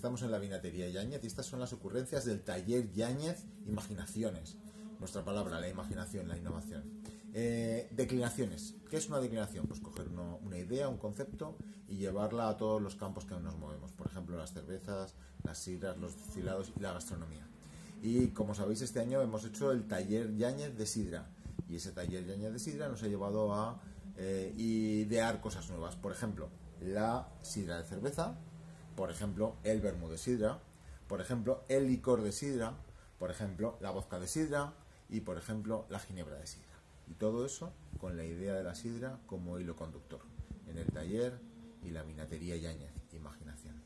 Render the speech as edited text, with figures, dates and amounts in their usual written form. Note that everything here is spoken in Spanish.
estamos en la vinatería Yáñez y estas son las ocurrencias del taller Yáñez Imaginaciones. Nuestra palabra, la imaginación, la innovación. Declinaciones. ¿Qué es una declinación? Pues coger una idea, un concepto y llevarla a todos los campos que nos movemos. Por ejemplo, las cervezas, las sidras, los destilados y la gastronomía. Y como sabéis, este año hemos hecho el taller Yáñez de sidra. Y ese taller Yáñez de sidra nos ha llevado a idear cosas nuevas. Por ejemplo, la sidra de cerveza. Por ejemplo, el vermú de sidra. Por ejemplo, el licor de sidra. Por ejemplo, la vodka de sidra. Y por ejemplo, la ginebra de sidra. Y todo eso con la idea de la sidra como hilo conductor. En el taller y la vinatería Yáñez. Imaginación.